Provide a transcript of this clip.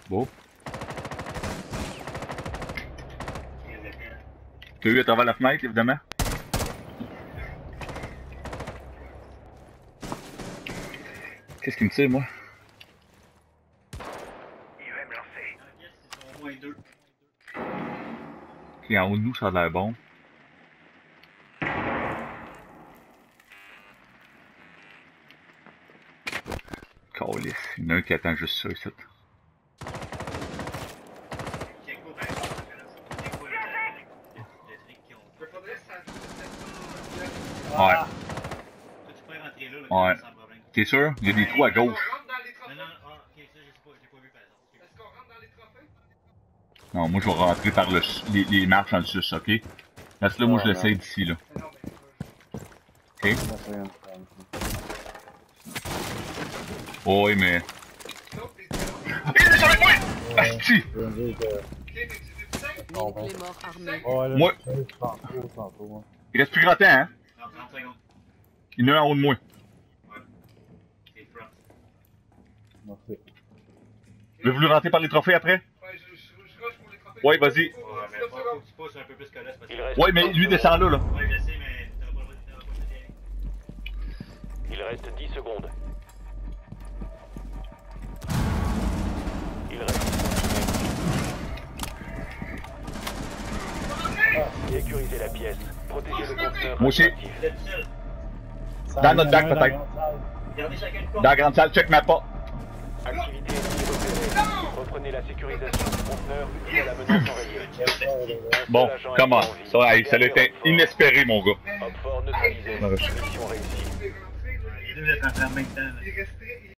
Bon. T'as eu à travers la fenêtre, évidemment? Qu'est-ce qu'il me tire, moi? Il va me lancer. Ils sont au moins 2. Ok, en haut de nous, ça a l'air bon. Calisse, il y en a un qui attend juste ça ici. Ouais. Toi, tu peux rentrer là, Ouais. sans problème. T'es sûr? Il y a des trous à gauche. Non, ok, ça, je sais pas, je l'ai pas vu par exemple. Est-ce qu'on rentre dans les trophées? Non, moi je vais rentrer par les marches en dessous, ok? Parce que là, moi je l'essaye d'ici, là. Ok? Oh, oui, mais. Il est sur le point! Asti! Unique les morts armés. Moi. Il reste plus grand temps, hein? Non, 30 secondes. Il y en a un en haut de moi. Ouais. C'est front. Vous voulez rentrer par les trophées après? Ouais, je rush pour les trophées. Ouais, vas-y. Ouais, mais faut que tu pousses un peu plus que là, c'est parce que... Il reste Ouais, mais 30 lui descend là, là. Ouais, je sais, mais t'auras pas le droit de tirer. Il reste 10 secondes. Il reste. Sécurisez la pièce. Protégez le conteneur. Moi aussi. radioactif. Vous êtes seul. Dans notre bac, peut-être. Gardez chacun une porte. Dans la grande salle, check ma pas. Activité ennemie repérée. Reprenez la sécurisation du conteneur une fois la menace enrayée. Bon, comment? Ça a été inespéré, mon gars. Hop fort neutralisé. Ouais. Mission réussie. Les deux, vous êtes rentrés en même temps. là. Il restait